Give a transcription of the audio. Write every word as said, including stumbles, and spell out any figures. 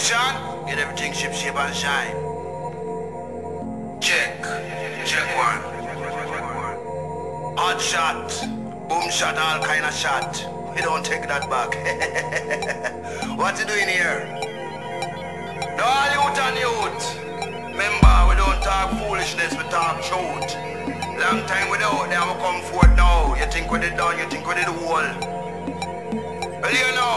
Action! Get everything ship shape and shine. Check. Check one. Hot shot. Boom shot, all kind of shot. We don't take that back. What you doing here? No, all youth and youth. Remember, we don't talk foolishness, we talk truth. Long time without them, we come forward now. You think we did done, you think we did whole. Well, you know.